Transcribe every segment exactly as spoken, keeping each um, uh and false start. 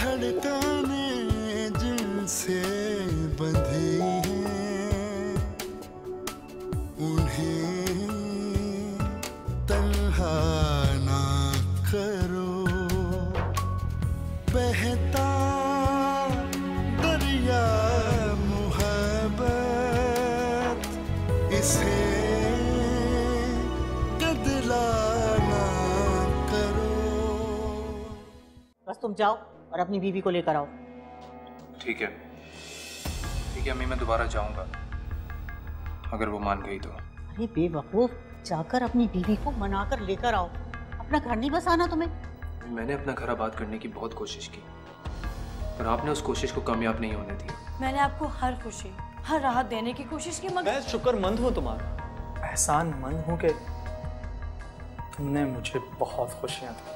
धड़कने जिनसे बंधी हैं उन्हें तन्हा ना करो। बहता दरिया मोहब्बत इसे गदला ना करो। बस तुम जाओ और अपनी बीवी को लेकर आओ। ठीक है ठीक है अम्मी, मैं दोबारा जाऊंगा अगर वो मान गई तो। अरे बेवकूफ, जाकर अपनी बीवी को मनाकर लेकर आओ। अपना घर नहीं बसाना तुम्हें? मैंने अपना घर आबाद करने की बहुत कोशिश की पर आपने उस कोशिश को कामयाब नहीं होने दिया। मैंने आपको हर खुशी हर राहत देने की कोशिश की मगर मैं शुक्रमंद हूँ तुम्हारा, एहसानमंद हूँ कि तुमने मुझे बहुत खुशियाँ दी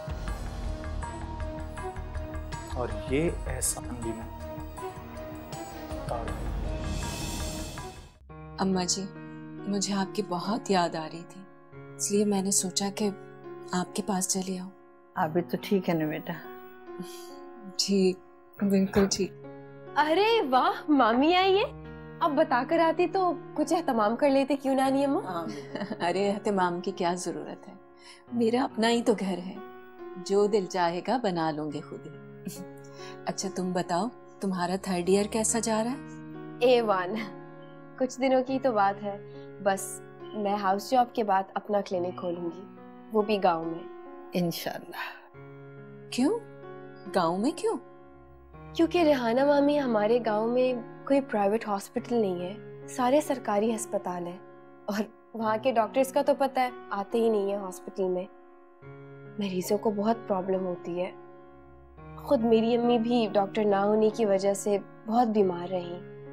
और ये एहसान भी मैं अम्मा जी, मुझे आपकी बहुत याद आ रही थी इसलिए मैंने सोचा कि आपके पास चली आऊं। आबिद तो ठीक है ना बेटा? ठीक, बिल्कुल ठीक। अरे वाह, मामी आई है। अब बता कर आती तो कुछ एहतमाम कर लेते, क्यों नानी अम्मा? अरे एहतमाम की क्या जरूरत है, मेरा अपना ही तो घर है, जो दिल चाहेगा बना लूंगी खुद ही। अच्छा तुम बताओ, तुम्हारा थर्ड ईयर कैसा जा रहा है? ए वन, कुछ दिनों की तो बात है। बस मैं हाउस जॉब के बाद अपना क्लिनिक खोलूंगी, वो भी गांव में इंशाल्लाह। क्यों गांव में क्यों? क्योंकि रेहाना मामी, हमारे गांव में कोई प्राइवेट हॉस्पिटल नहीं है, सारे सरकारी अस्पताल है और वहाँ के डॉक्टर्स का तो पता है, आते ही नहीं है हॉस्पिटल में। मरीजों को बहुत प्रॉब्लम होती है। खुद मेरी अम्मी भी डॉक्टर ना होने की वजह से बहुत बीमार रही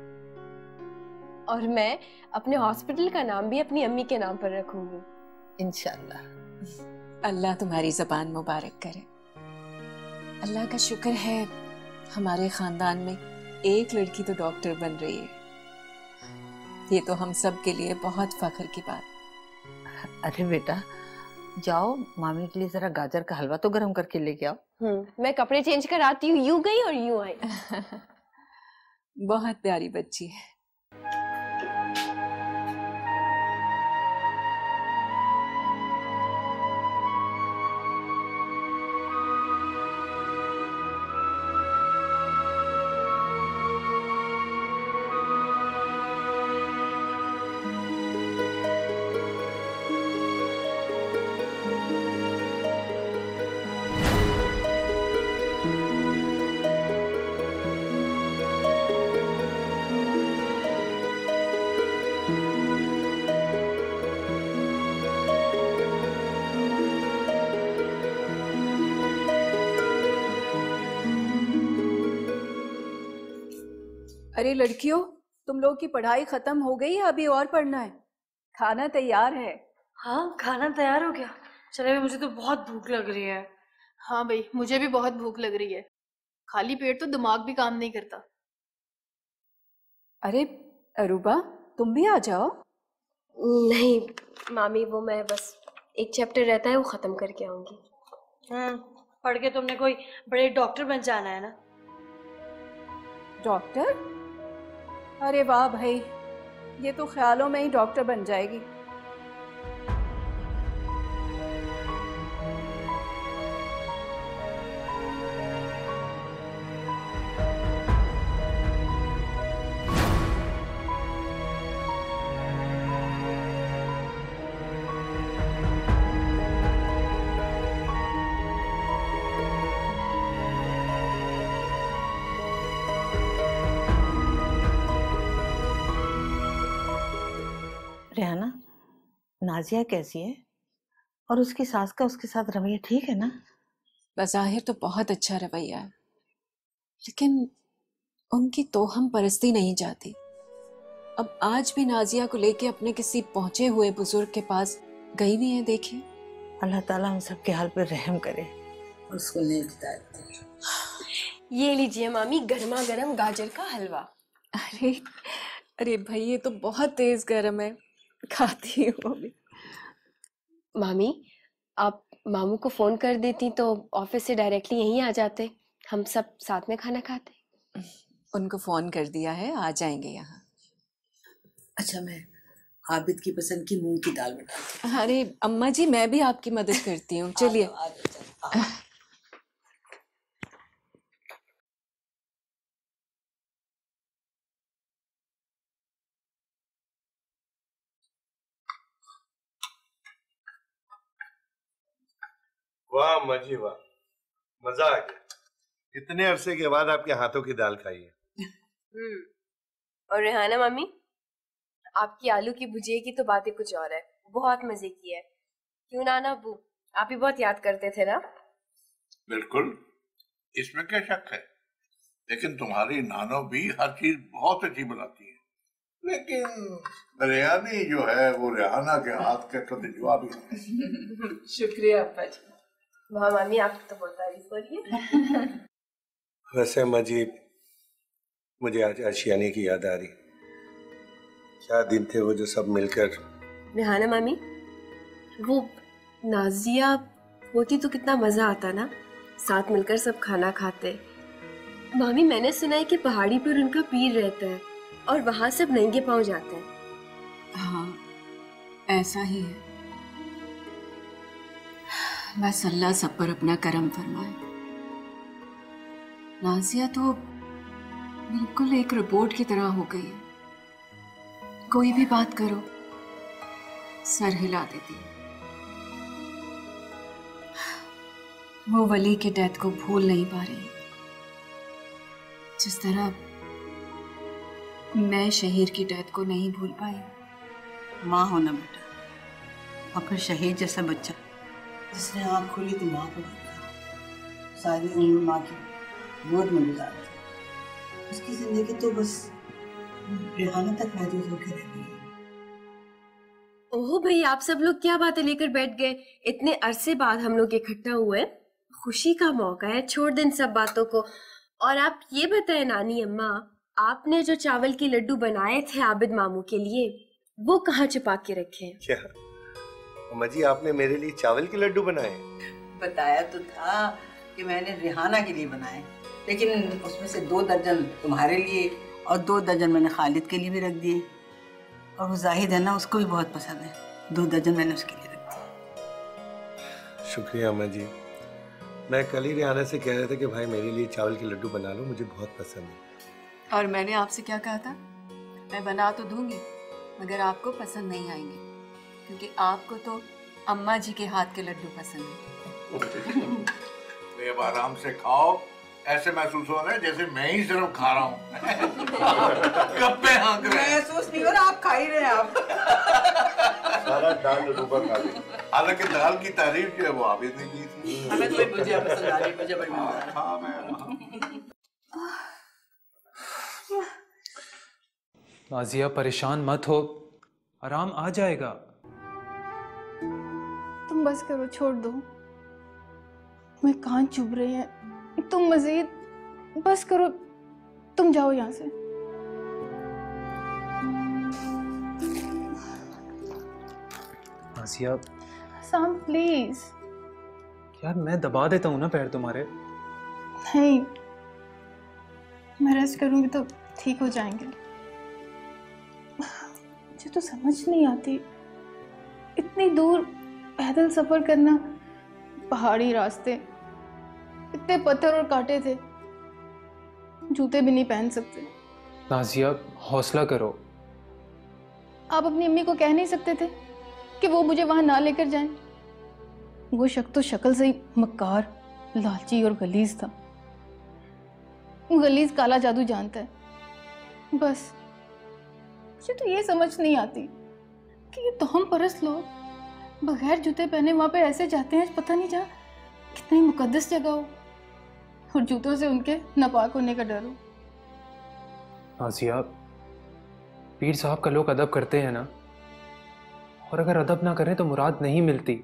और मैं अपने हॉस्पिटल का नाम भी अपनी अम्मी के नाम पर रखूंगी इंशाल्लाह। अल्लाह तुम्हारी ज़बान मुबारक करे। अल्लाह का शुक्र है हमारे खानदान में एक लड़की तो डॉक्टर बन रही है, ये तो हम सब के लिए बहुत फख्र की बात। अरे बेटा जाओ, मामी के लिए जरा गाजर का हलवा तो गरम करके लेके आओ। हम्म, मैं कपड़े चेंज कर आती हूँ। यूं गई और यूं आई। बहुत प्यारी बच्ची है। अरे लड़कियों, तुम लोग की पढ़ाई खत्म हो गई है, अभी और पढ़ना है? खाना तैयार है। हाँ खाना तैयार हो गया। चले, मुझे तो बहुत भूख लग रही है। हाँ भाई, मुझे भी बहुत भूख लग रही है। खाली पेट तो दिमाग भी काम नहीं करता। अरे अरूबा, तुम भी आ जाओ। नहीं मामी, वो मैं बस एक चैप्टर रहता है वो खत्म करके आऊंगी। हम्म, पढ़ के तुमने कोई बड़े डॉक्टर बन जाना है ना? डॉक्टर? अरे वाह भाई, ये तो ख्यालों में ही डॉक्टर बन जाएगी। रेहाना, नाजिया कैसी है और उसकी सास का उसके साथ रवैया ठीक है ना? बज़ाहिर तो बहुत अच्छा रवैया है, लेकिन उनकी तोहम परस्ती नहीं जाती। अब आज भी नाजिया को लेके अपने किसी पहुंचे हुए बुजुर्ग के पास गई हुई है। देखिए, अल्लाह ताला हम सब के हाल पर रहम करे, उसको नेक हिदायत दे। ये लीजिए मामी, गर्मा गर्म गाजर का हलवा। अरे अरे भाई, ये तो बहुत तेज गर्म है, खाती हूँ अभी। मामी, आप मामू को फोन कर देती तो ऑफिस से डायरेक्टली यहीं आ जाते, हम सब साथ में खाना खाते। उनको फोन कर दिया है, आ जाएंगे यहाँ। अच्छा, मैं आबिद की पसंद की मूंग की दाल बनाती हूँ। अरे अम्मा जी, मैं भी आपकी मदद करती हूँ, चलिए। वाह अम्मा जी वाह, मजा आ गया। इतने अरसे के बाद आपके हाथों की दाल खाई है। हम्म। और रेहाना मम्मी, आपकी आलू की भुजिया की तो बातें कुछ और है, बहुत मजे की है। क्यों ना ना अब्बू, आप ही बहुत याद करते थे ना। बिल्कुल, इसमें क्या शक है। लेकिन तुम्हारी नानो भी हर चीज बहुत अच्छी बनाती है, लेकिन बिरयानी जो है वो रेहाना के हाथ के तो जवाब ही नहीं। शुक्रिया अब्बा जी। वाह मम्मी, आपकी तो बहुत तारीफ हो रही है। वैसे अम्मा जी, मुझे आज आशियाने की याद आ रही। क्या दिन थे वो जो सब मिलकर। रेहाना मम्मी, वो नाजिया होती तो कितना मजा आता ना, साथ मिलकर सब खाना खाते। मामी, मैंने सुना है कि पहाड़ी पर उनका पीर रहता है और वहां सब नंगे पांव जाते हैं। हाँ, ऐसा ही है। बस अल्लाह सब पर अपना करम फरमाए। नाजिया तो बिल्कुल एक रोबोट की तरह हो गई है। कोई भी बात करो, सर हिला देती है। वो वली के डेथ को भूल नहीं पा रही, जिस तरह मैं शहीर की डेथ को नहीं भूल पाई। माँ होना बेटा, और फिर शहीद जैसा बच्चा जिसने आँख खोली तो माँ को देखा, सारी उम्र माँ की गोद में गुजार दी। उसकी जिंदगी तो बस रेहाना तक महदूद होकर रह गई। ओह भाई, आप सब लोग क्या बातें लेकर बैठ गए। इतने अरसे बाद हम लोग इकट्ठा हुए, खुशी का मौका है, छोड़ दें सब बातों को। और आप ये बताएं नानी अम्मा, आपने जो चावल के लड्डू बनाए थे आबिद मामू के लिए, वो कहाँ छुपा के रखे? क्या अम्मा जी, आपने मेरे लिए चावल के लड्डू बनाए? बताया तो था कि मैंने रेहाना के लिए बनाए, लेकिन उसमें से दो दर्जन तुम्हारे लिए और दो दर्जन मैंने खालिद के लिए भी रख दिए। और वो जाहिद है ना, उसको भी बहुत पसंद है, दो दर्जन मैंने उसके लिए रख दिए। शुक्रिया अम्मा जी। मैं कल ही रेहाना से कह रहा था कि भाई मेरे लिए चावल के लड्डू बना लो, मुझे बहुत पसंद है। और मैंने आपसे क्या कहा था? मैं बना तो दूंगी, मगर आपको पसंद नहीं आएंगे, क्योंकि आपको तो अम्मा जी के हाथ के लड्डू पसंद है। अब आराम से खाओ, ऐसे महसूस हो रहा है जैसे मैं ही सिर्फ खा रहा हूँ। गप्पे हाँक रहे हैं। महसूस नहीं हो रहा, आप खा ही रहे हैं। आप सारा दाल डूबा खा गई। हालांकि दाल की तारीफ जो है वो आबिद ने की थी। हमें तो भुजिया पसंद आ रही है, मुझे बड़ी मजा आ रही है। हाँ, मैं नाजिया परेशान मत हो, आराम आ जाएगा। तुम बस करो, छोड़ दो। मैं कान चुभ रही है, तुम मजीद बस करो, तुम जाओ यहाँ से। नाजिया साम प्लीज। यार, मैं दबा देता हूँ ना पैर तुम्हारे। नहीं, मैं रेस्ट करूंगी तो ठीक हो जाएंगे। मुझे तो समझ नहीं आती, इतनी दूर पैदल सफर करना, पहाड़ी रास्ते, इतने पत्थर और कांटे थे, जूते भी नहीं पहन सकते। नाजिया हौसला करो। आप अपनी अम्मी को कह नहीं सकते थे कि वो मुझे वहां ना लेकर जाएं? वो शख्स तो शक्ल से ही मक्कार, लालची और गलीज था। वो गलीज काला जादू जानता है। बस मुझे तो ये समझ नहीं आती कि ये तोहम परस्त लोग बगैर जूते पहने वहां पे ऐसे जाते हैं, पता नहीं जहाँ कितनी मुकद्दस जगह हो और जूतों से उनके नापाक होने का डर हो। नाजिया, पीर साहब का लोग अदब करते हैं ना, और अगर अदब ना करें तो मुराद नहीं मिलती।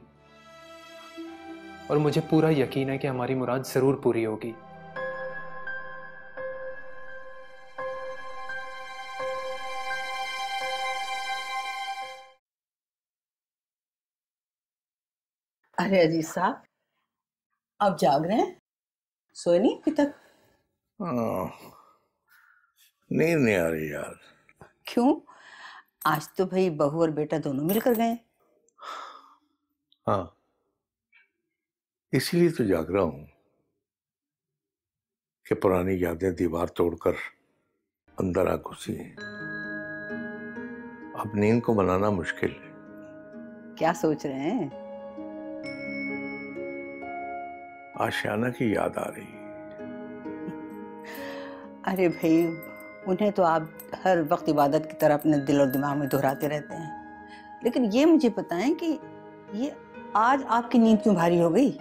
और मुझे पूरा यकीन है कि हमारी मुराद जरूर पूरी होगी। अरे अजीज साहब, आप जाग रहे हैं? सोए नहीं अभी तक? हाँ, नींद नहीं आ रही यार। क्यों? आज तो भाई बहू और बेटा दोनों मिलकर गए। हाँ, इसीलिए तो जाग रहा हूं कि पुरानी यादें दीवार तोड़कर अंदर आ घुसी हैं। अब नींद को बनाना मुश्किल है। क्या सोच रहे हैं? आशियाना की याद आ रही है। अरे भाई, उन्हें तो आप हर वक्त इबादत की तरह अपने दिल और दिमाग में दोहराते रहते हैं, लेकिन ये मुझे बताएं कि ये आज आपकी नींद क्यों भारी हो गई?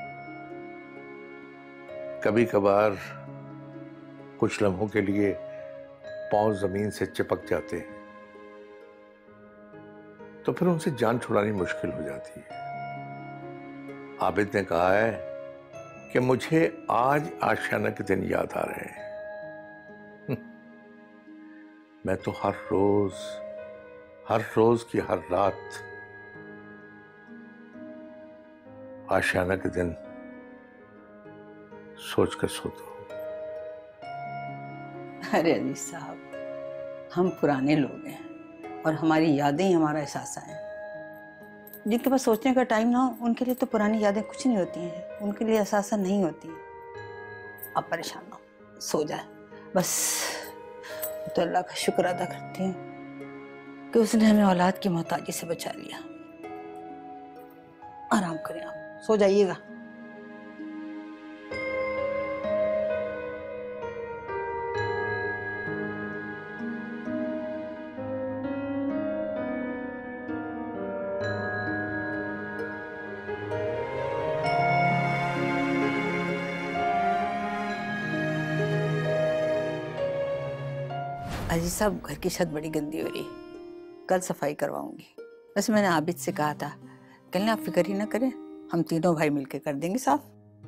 कभी कभार कुछ लम्हों के लिए पांव जमीन से चिपक जाते हैं तो फिर उनसे जान छुड़ानी मुश्किल हो जाती है। आबिद ने कहा है कि मुझे आज आशियाना के दिन याद आ रहे हैं। मैं तो हर रोज हर रोज की हर रात आशियाना के दिन सोच कर सोता हूं। अरे अजीज साहब, हम पुराने लोग हैं और हमारी यादें ही हमारा एहसास हैं। जिनके पास सोचने का टाइम ना हो उनके लिए तो पुरानी यादें कुछ नहीं होती हैं, उनके लिए एहसास नहीं होती है। आप परेशान ना हो, सो जाए बस। तो अल्लाह का शुक्र अदा करती हूँ कि उसने हमें औलाद की मोहताजी से बचा लिया। आराम करें, आप सो जाइएगा। अजीज साहब, घर की छत बड़ी गंदी हो रही है, कल सफाई करवाऊंगी। वैसे मैंने आबिद से कहा था, कल आप फिक्र ही ना करें, हम तीनों भाई मिलके कर देंगे साफ।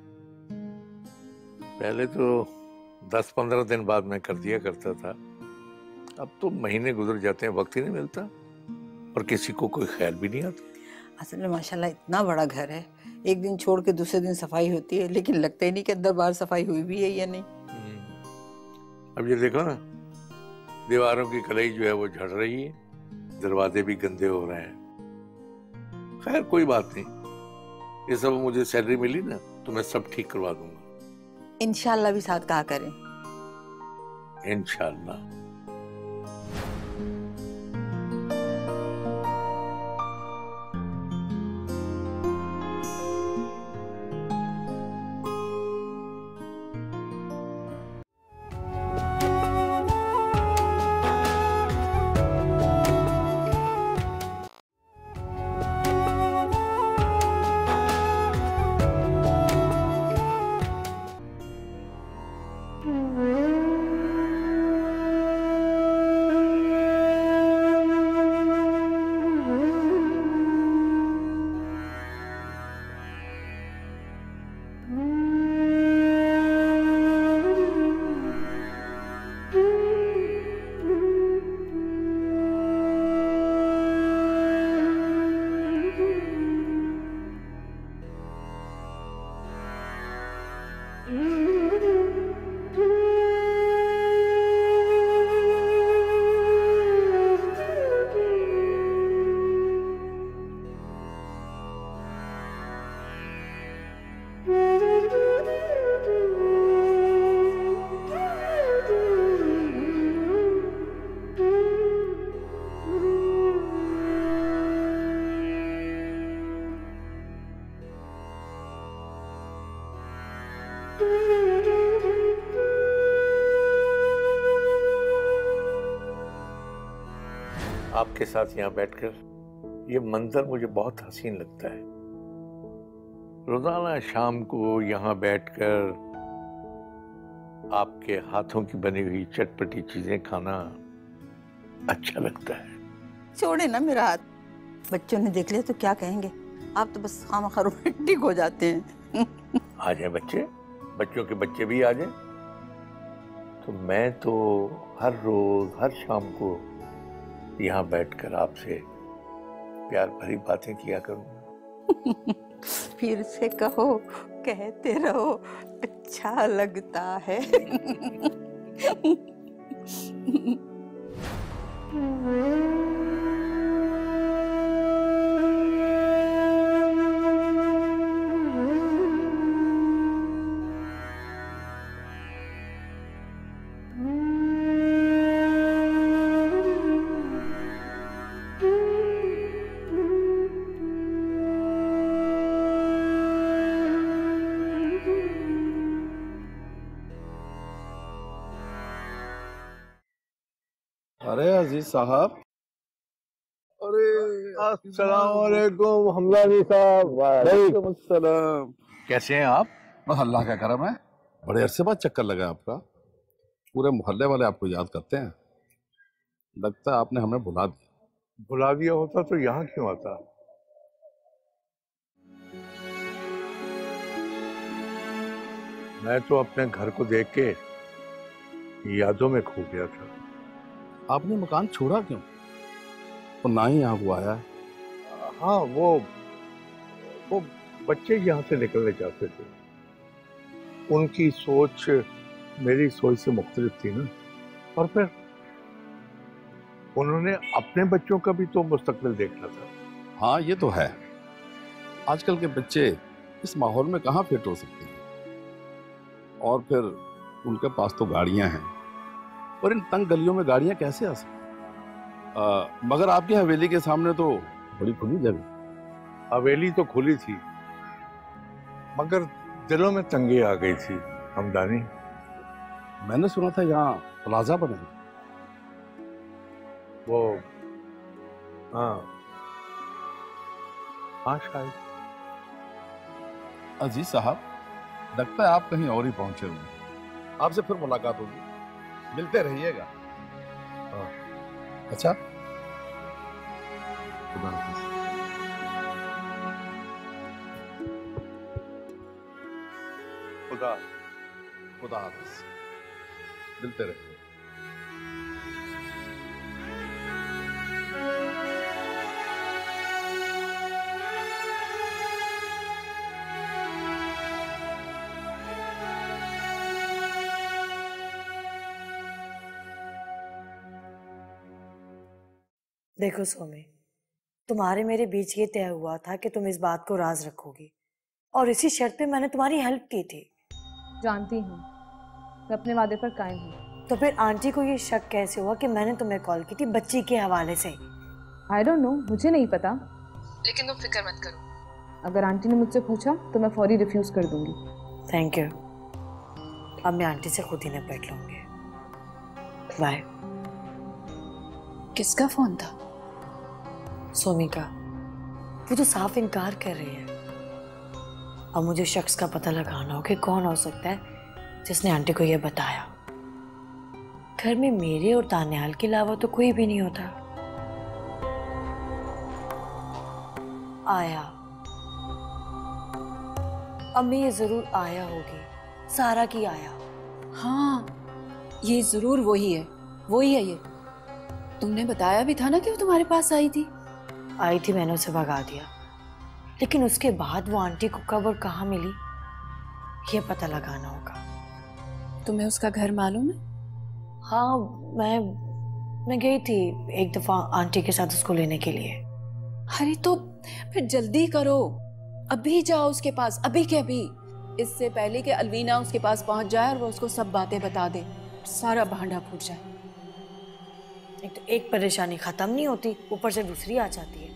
पहले तो दस पंद्रह दिन बाद मैं कर दिया करता था, अब तो महीने गुजर जाते हैं, वक्त ही नहीं मिलता और किसी को कोई ख्याल भी नहीं आता। असल में माशाल्लाह इतना बड़ा घर है, एक दिन छोड़ के दूसरे दिन सफाई होती है, लेकिन लगता ही नहीं कि अंदर बाहर सफाई हुई भी है या नहीं। अब ये देखो ना, दीवारों की कलई जो है वो झड़ रही है, दरवाजे भी गंदे हो रहे हैं। खैर कोई बात नहीं, ये सब मुझे सैलरी मिली ना तो मैं सब ठीक करवा दूंगा। इंशाल्लाह भी साथ कहा करें। इंशाल्लाह। आपके साथ यहाँ बैठकर ये मंजर मुझे बहुत हसीन लगता है। रोजाना शाम को यहाँ बैठकर आपके हाथों की बनी हुई चटपटी चीजें खाना अच्छा लगता है। छोड़े ना मेरा हाथ, बच्चों ने देख लिया तो क्या कहेंगे? आप तो बस खामखा रोमांटिक हो जाते हैं। आ जाए बच्चे, बच्चों के बच्चे भी आ जाए, तो मैं तो हर रोज हर शाम को यहाँ बैठकर आपसे प्यार भरी बातें किया करूँगा। फिर से कहो, कहते रहो, अच्छा लगता है। अरे अजीज साहब, अरे अस्सलाम वालेकुम हमलानी साहब। वालेकुम अस्सलाम। कैसे हैं आप? बस अल्लाह का करम है। बड़े अरसे बाद चक्कर लगा आपका। पूरे मोहल्ले वाले आपको याद करते हैं। लगता है आपने हमें भुला दिया। भुला दिया होता तो यहाँ क्यों आता? मैं तो अपने घर को देख के यादों में खो गया था। आपने मकान छोड़ा क्यों और ना ही यहाँ को आया? हाँ, वो वो बच्चे यहाँ से निकलने चाहते थे। उनकी सोच मेरी सोच से मुख्तलिफ थी ना, और फिर उन्होंने अपने बच्चों का भी तो मुस्तकबिल देखना था। हाँ, ये तो है। आजकल के बच्चे इस माहौल में कहाँ फिट हो सकते हैं, और फिर उनके पास तो गाड़ियां हैं, और इन तंग गलियों में गाड़ियां कैसे आ सकती? मगर आपकी हवेली के सामने तो बड़ी खुली जगह। हवेली तो खुली थी, मगर दिलों में तंगी आ गई थी हमदानी। मैंने सुना था यहाँ प्लाजा बनेगा। वो हाँ हाँ शायद। अजीज साहब, लगता है आप कहीं और ही पहुंचे हुए। आपसे फिर मुलाकात होगी, मिलते रहिएगा। अच्छा, खुदा हाफिज। खुदा खुदा हाफिज। मिलते रहिए। देखो सोमी, तुम्हारे मेरे बीच ये तय हुआ था कि तुम इस बात को राज रखोगी, और इसी शर्त पे मैंने तुम्हारी हेल्प की थी। जानती हूँ, मैं अपने वादे पर कायम हूँ। तो फिर आंटी को ये शक कैसे हुआ कि मैंने तुम्हें कॉल की थी बच्ची के हवाले से? आई डोंट नो, मुझे नहीं पता। लेकिन तुम फिक्र मत करो, अगर आंटी ने मुझसे पूछा तो मैं फौरी रिफ्यूज कर दूंगी। Thank you. अब मैं आंटी से खुद ही निपट लूंगी। बाय। किसका फोन था? सोमी का। वो तो साफ इनकार कर रही है। अब मुझे शख्स का पता लगाना हो कि कौन हो सकता है जिसने आंटी को यह बताया। घर में मेरे और तान्याल के अलावा तो कोई भी नहीं होता। आया, अम्मी ये जरूर आया होगी, सारा की आया। हाँ, ये जरूर वही है, वही है ये। तुमने बताया भी था ना कि वो तुम्हारे पास आई थी। आई थी, मैंने उसे भगा दिया, लेकिन उसके बाद वो आंटी को कब और कहाँ मिली ये पता लगाना होगा। तुम्हें उसका घर मालूम है? हाँ, मैं मैं गई थी एक दफा आंटी के साथ उसको लेने के लिए। अरे तो फिर जल्दी करो, अभी जाओ उसके पास, अभी के अभी, इससे पहले कि अलवीना उसके पास पहुंच जाए और वो उसको सब बातें बता दे, सारा भांडा फूट जाए। एक तो एक परेशानी खत्म नहीं होती, ऊपर से दूसरी आ जाती है।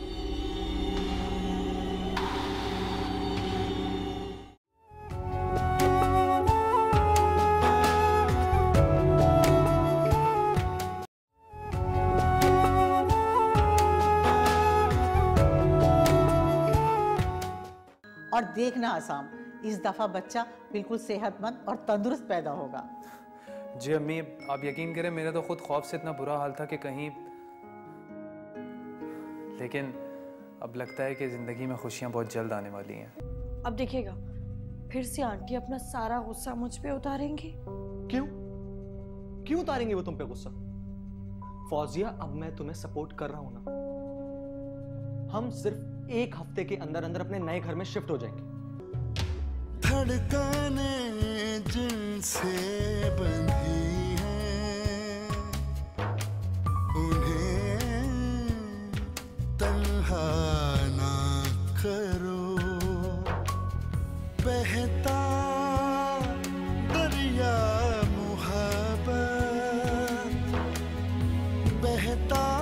और देखना आसाम, इस दफा बच्चा बिल्कुल सेहतमंद और तंदुरुस्त पैदा होगा। जी अम्मी, आप यकीन करें मेरा तो खुद खौफ से इतना बुरा हाल था कि कहीं, लेकिन अब लगता है कि ज़िंदगी में खुशियाँ बहुत जल्द आने वाली हैं। अब देखिएगा, फिर से आंटी अपना सारा गुस्सा मुझ पे उतारेंगी। क्यों क्यों उतारेंगे वो तुम पे गुस्सा? फौजिया, अब मैं तुम्हें सपोर्ट कर रहा हूं ना। हम सिर्फ एक हफ्ते के अंदर अंदर अपने नए घर में शिफ्ट हो जाएंगे। धड़कनें जिनसे बंधी हैं उन्हें तन्हा ना करो। बहता दरिया मोहब्बत, बहता